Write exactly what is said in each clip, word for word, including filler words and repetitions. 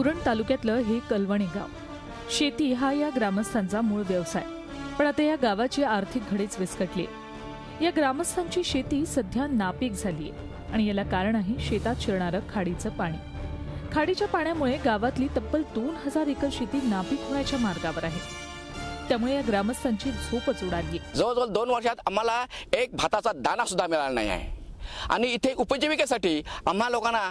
उरण तालुक्यातलं हे कलवणे गाव. शेती हा या ग्रामस्थांचा मूळ व्यवसाय. पण आता या गावाची आर्थिक घडीच विस्कटली. या ग्रामस्थांची शेती सध्या नापीक झालीय आणि याला कारण आहे शेतात शिरणारं खाडीचं पाणी. खाडीच्या पाण्यामुळे गावातली तब्बल दोन हजार एकर शेती नापीक होण्याच्या मार्गावर आहे. त्यामुळे या ग्रामस्थांची झोपच उडाली. जवळजवळ दोन वर्षात आम्हाला एक भाताचा दाना सुद्धा मिळाला नाही आहे आणि इथे उपजीविकेसाठी आम्हा लोकांना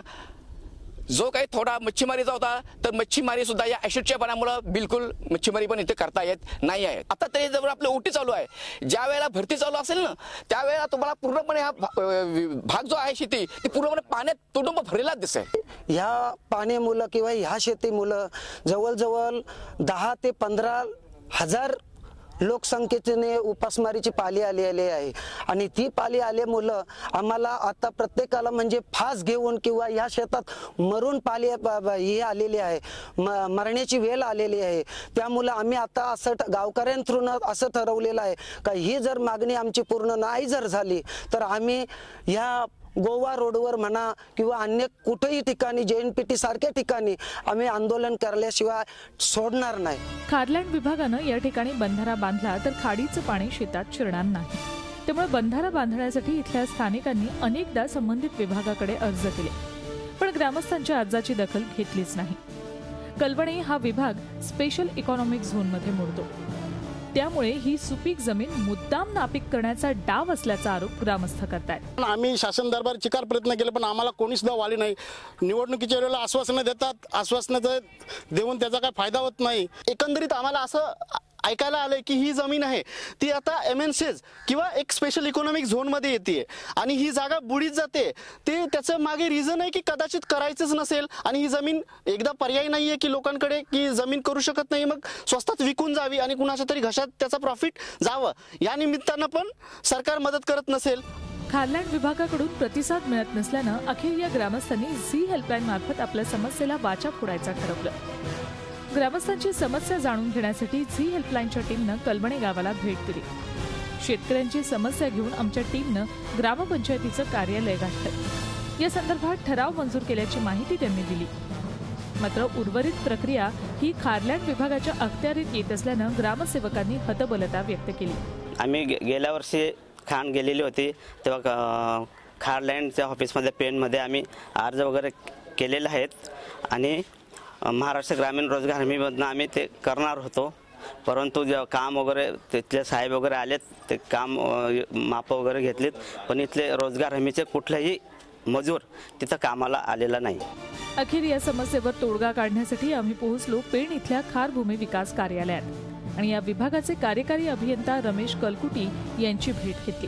जो काही थोडा मच्छीमारीचा होता तर मच्छीमारी सुद्धा या ऍसिडच्या पाण्यामुळे बिलकुल मच्छीमारी पण इथे करता येत नाही आहे. आता तरी जवळ आपलं ओटी चालू आहे. ज्या वेळेला भरती चालू असेल ना त्यावेळेला तुम्हाला पूर्णपणे हा भाग जो आहे शेती ती पूर्णपणे पाण्यात तुडुंब भरलेला दिसेल. ह्या पाण्यामुळे किंवा ह्या शेतीमुळे जवळजवळ दहा ते पंधरा हजार लोकसंख्येने उपासमारीची पाली आलेली आहे आणि ती पाली आल्यामुळं आम्हाला आता प्रत्येकाला म्हणजे फास घेऊन किंवा या शेतात मरून पाली ही आलेली आहे, मरण्याची वेळ आलेली आहे. त्यामुळे आम्ही आता असं गावकऱ्यांथ्रून असं ठरवलेलं आहे का ही जर मागणी आमची पूर्ण नाही जर झाली तर आम्ही ह्या गोवा रोडवर म्हणा किंवा अन्य कुठेही ठिकाणी जेएनपीटी सारख्या ठिकाणी आम्ही आंदोलन करल्याशिवाय सोडणार नाही. खारलँड विभागानं या ठिकाणी बंधारा बांधला तर खाडीचं पाणी शेतात शिरणार नाही. त्यामुळे बंधारा बांधण्यासाठी इथल्या स्थानिकांनी अनेकदा संबंधित विभागाकडे अर्ज केले, पण ग्रामस्थांच्या अर्जाची दखल घेतलीच नाही. कलवणे हा विभाग स्पेशल इकॉनॉमिक झोनमध्ये मोडतो. त्यामुळे ही सुपीक जमीन मुद्दाम नापीक करण्याचा डाव असल्याचा आरोप ग्रामस्थ करतायत. आम्ही शासन दरबार चिकार प्रयत्न केले पण आम्हाला कोणीच सुद्धा आले नाही. निवडणुकीच्या वेळेला आश्वासनं देतात, आश्वासनं देऊन त्याचा काय फायदा होत नाही. एकंदरीत आम्हाला असं ऐकायला आलंय की ही जमीन आहे ती आता एमएनसीज किंवा एक स्पेशल इकॉनॉमिक झोन मध्ये येते आणि ही जागा बुडीत जाते. ते त्याचं मागे रिझन आहे की कदाचित करायचंच नसेल आणि ही जमीन एकदा पर्याय नाहीये की लोकांकडे की जमीन करू शकत नाही, मग स्वस्तात विकून जावी आणि कुणाच्या तरी घशात त्याचा प्रॉफिट जावं या निमित्तानं पण सरकार मदत करत नसेल. खारलँड विभागाकडून प्रतिसाद मिळत नसल्यानं अखेर या ग्रामस्थांनी झी हेल्पलाईन मार्फत आपल्या समस्येला वाचा फोडायचं ठरवलं. ग्रामस्थांची समस्या जाणून घेण्यासाठी झी हेल्पलाईनच्या टीमनं कलवणे गावाला भेट दिली. शेतकऱ्यांची समस्या घेऊन आमच्या टीमनं ग्रामपंचायतीचं कार्यालय गाठलं. या संदर्भात ठराव मंजूर केल्याची माहिती त्यांनी दिली. मात्र उर्वरित प्रक्रिया ही खारलँड विभागाच्या अखत्यारीत येत असल्यानं ग्रामसेवकांनी हतबलता व्यक्त केली. आम्ही गेल्या वर्षी खाण गेलेली होती तेव्हा खारलँडच्या ऑफिसमध्ये पेनमध्ये आम्ही अर्ज वगैरे केलेले आहेत आणि महाराष्ट्र ग्रामीण रोजगार हमीमधनं आम्ही ते करणार होतो. परंतु जेव्हा काम वगैरे तिथले साहेब वगैरे आलेत ते काम माप वगैरे घेतलीत पण इथले रोजगार हमीचे कुठलेही मजूर तिथं कामाला आलेला नाही. अखेर या समस्येवर तोडगा काढण्यासाठी आम्ही पोहोचलो पेण इथल्या खारभूमी विकास कार्यालयात आणि या विभागाचे कार्यकारी अभियंता रमेश कलकुटी यांची भेट घेतली.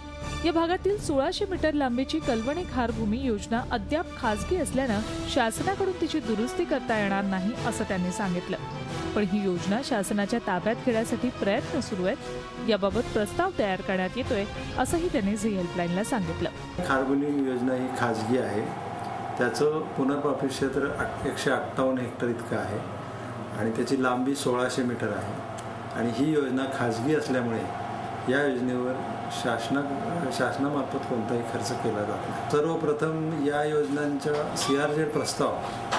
या भागातील सोळाशे मीटर लांबीची कलवणे खारभूमी योजना अद्याप खासगी असल्यानं शासनाकडून तिची दुरुस्ती करता येणार नाही असं त्यांनी सांगितलं. पण ही योजना शासनाच्या ताब्यात घेण्यासाठी प्रयत्न सुरू आहेत. याबाबत प्रस्ताव तयार करण्यात येतोय असंही त्यांनी झी हेल्पलाईनला सांगितलं. खारभूमी योजना ही खासगी आहे. त्याचं पुनर्प्राप्ती क्षेत्र एकशे अठ्ठावन्न हेक्टर इतकं आहे आणि त्याची लांबी सोळाशे मीटर आहे आणि ही योजना खाजगी असल्यामुळे या योजनेवर शासना शासनामार्फत कोणताही खर्च केला जात नाही. सर्वप्रथम या योजनांचा सी आर झेड प्रस्ताव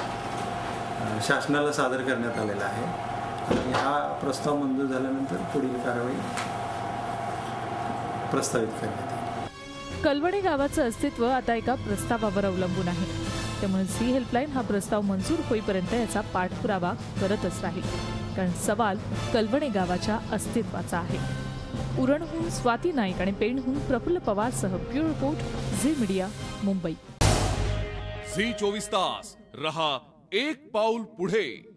शासनाला सादर करण्यात आलेला आहे आणि हा प्रस्ताव मंजूर झाल्यानंतर पुढील कारवाई प्रस्तावित करण्यात येईल. कलवणे गावाचं अस्तित्व आता एका प्रस्तावावर अवलंबून आहे. त्यामुळे झी हेल्पलाईन हा प्रस्ताव मंजूर होईपर्यंत याचा पाठपुरावा करतच राहील, कारण सवाल कलवणे गावाच्या अस्तित्वाचा आहे. उरणहून स्वाती नाईक आणि पेणहून प्रफुल्ल पवारसह bureau report Zee media Mumbai. Zee चोवीस तास रहा एक पाऊल पुढे.